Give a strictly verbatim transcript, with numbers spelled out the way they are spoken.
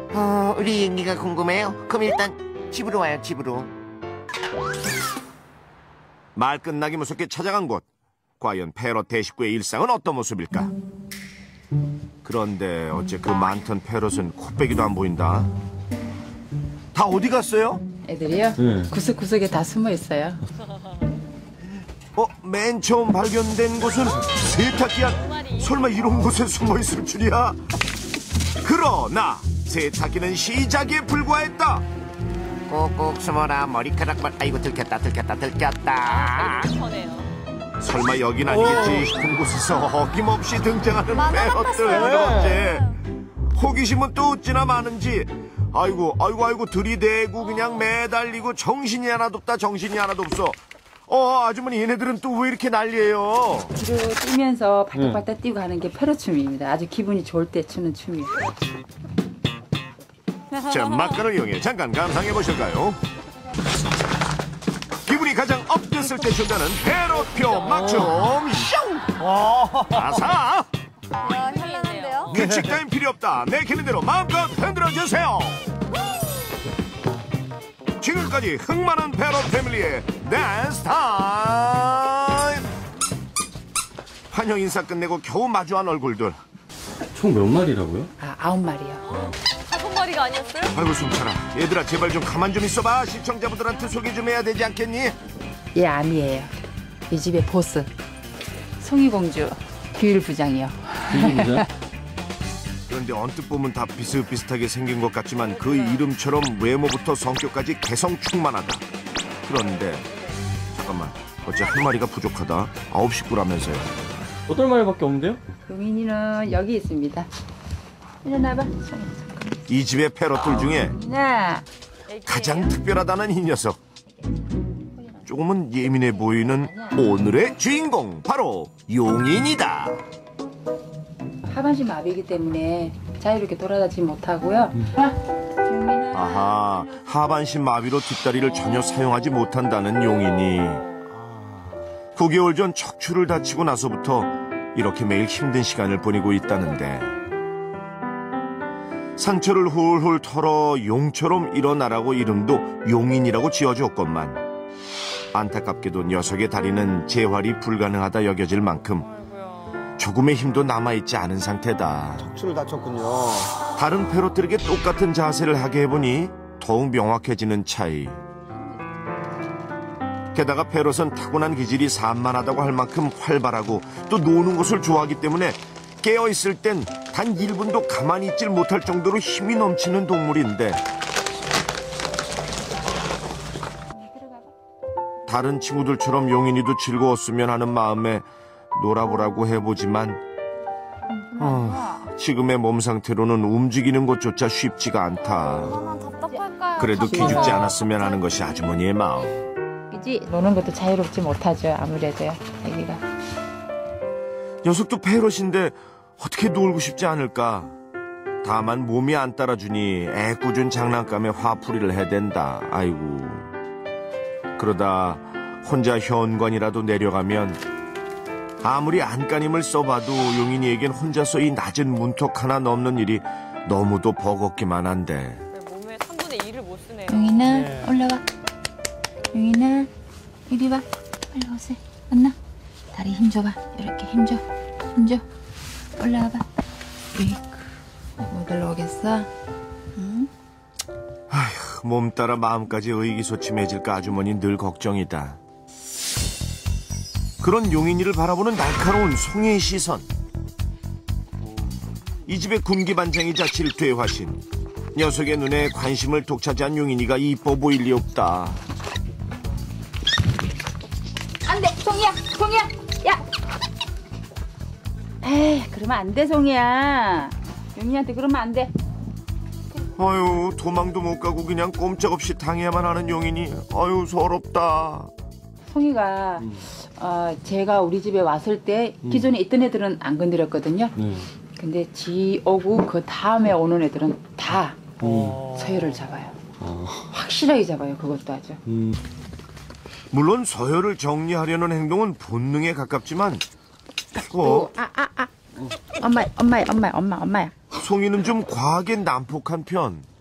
어, 우리 얘기가 궁금해요. 그럼 일단 집으로 와요, 집으로. 말 끝나기 무섭게 찾아간 곳. 과연 페럿 대식구의 일상은 어떤 모습일까? 그런데 어째 그 많던 페럿은 코빼기도 안 보인다. 다 어디 갔어요? 애들이요? 네. 구석구석에 다 숨어 있어요. 어, 맨 처음 발견된 곳은 세탁기야. 설마 이런 곳에 숨어 있을 줄이야? 그러나 세탁기는 시작에 불과했다. 꼭꼭 숨어라, 머리카락만. 아이고, 들켰다, 들켰다, 들켰다. 설마 여긴 아니겠지 싶은 곳에서 어김없이 등장하는 페럿들. 어째 호기심은 또 어찌나 많은지. 아이고 아이고 아이고 들이대고 그냥 매달리고 정신이 하나도 없다. 정신이 하나도 없어. 어, 아주머니 얘네들은 또 왜 이렇게 난리예요? 뒤로 뛰면서 발딱발딱 뛰고 가는 게 페럿춤입니다. 아주 기분이 좋을 때 추는 춤이에요. 자, 막간을 이용해 잠깐 감상해 보실까요? 기분이 가장 업됐을 때 준다는 페럿표 막춤. 슝! 아사! 야, 현란한데요? 규칙 따윈 필요 없다. 내키는 대로 마음껏 흔들어주세요. 지금까지 흥많은 페럿 패밀리의 댄스 타임. 환영 인사 끝내고 겨우 마주한 얼굴들. 총 몇 마리라고요? 아, 아홉 마리요. 다섯 마리가 아니었어요? 아이고 숨차라. 얘들아 제발 좀 가만 좀 있어봐. 시청자분들한테 소개 좀 해야 되지 않겠니? 얘 아미예요. 이 집의 보스. 송이공주 규일부장이요. 궁금하죠? 그런데 언뜻 보면 다 비슷비슷하게 생긴 것 같지만 그 이름처럼 외모부터 성격까지 개성충만하다. 그런데 잠깐만, 어째 한 마리가 부족하다. 아홉 식구라면서요. 어떤 마리밖에 없는데요? 용인이는 여기 있습니다. 일어나봐. 이 집의 페럿들 중에 나 가장 특별하다는 이 녀석. 조금은 예민해 보이는 오늘의 주인공, 바로 용인이다. 하반신 마비이기 때문에 자유롭게 돌아다니지 못하고요. 용인아. 아하, 하반신 마비로 뒷다리를 전혀 사용하지 못한다는 용인이 구 개월 전 척추를 다치고 나서부터 이렇게 매일 힘든 시간을 보내고 있다는데, 상처를 훌훌 털어 용처럼 일어나라고 이름도 용인이라고 지어줬건만 안타깝게도 녀석의 다리는 재활이 불가능하다 여겨질 만큼 조금의 힘도 남아있지 않은 상태다. 척추를 다쳤군요. 다른 페럿들에게 똑같은 자세를 하게 해보니 더욱 명확해지는 차이. 게다가 페럿은 타고난 기질이 산만하다고 할 만큼 활발하고 또 노는 것을 좋아하기 때문에 깨어있을 땐 단 일 분도 가만히 있질 못할 정도로 힘이 넘치는 동물인데, 다른 친구들처럼 용인이도 즐거웠으면 하는 마음에 놀아보라고 해보지만 어, 지금의 몸 상태로는 움직이는 것조차 쉽지가 않다. 아, 답답할까요? 그래도 기죽지 않았으면 하는 것이 아주머니의 마음. 그지? 노는 것도 자유롭지 못하죠. 아무래도요. 애기가. 녀석도 페럿인데 어떻게 놀고 싶지 않을까? 다만 몸이 안 따라주니 애꿎은 장난감에 화풀이를 해댄다. 아이고. 그러다 혼자 현관이라도 내려가면 아무리 안간힘을 써봐도 용인이에겐 혼자서 이 낮은 문턱 하나 넘는 일이 너무도 버겁기만 한데. 몸의 삼분의 일을 못 쓰네요. 용인아, 네. 올라와. 용인아, 이리 와. 빨리 오세요. 왔나? 다리 힘줘봐. 이렇게 힘줘. 힘줘. 올라와봐. 으이구. 못 올라오겠어? 응? 아휴, 몸 따라 마음까지 의기소침해질까 아주머니 늘 걱정이다. 그런 용인이를 바라보는 날카로운 송이의 시선. 이 집의 군기반장이자 질투의 화신. 녀석의 눈에 관심을 독차지한 용인이가 이뻐 보일 리 없다. 안 돼! 송이야! 송이야! 야! 에이, 그러면 안 돼, 송이야. 용인이한테 그러면 안 돼. 아유, 도망도 못 가고 그냥 꼼짝없이 당해야만 하는 용인이. 아유, 서럽다. 송이가 음. 어, 제가 우리 집에 왔을 때 기존에 있던 애들은 안 건드렸거든요. 네. 근데 지 오고 그 다음에 오는 애들은 다 음. 서열을 잡아요. 아. 확실하게 잡아요. 그것도 아주. 음. 물론 서열을 정리하려는 행동은 본능에 가깝지만 오, 아, 아, 아. 엄마, 엄마야, 엄마야, 엄마, 엄마야. 송이는 좀 과하게 난폭한 편.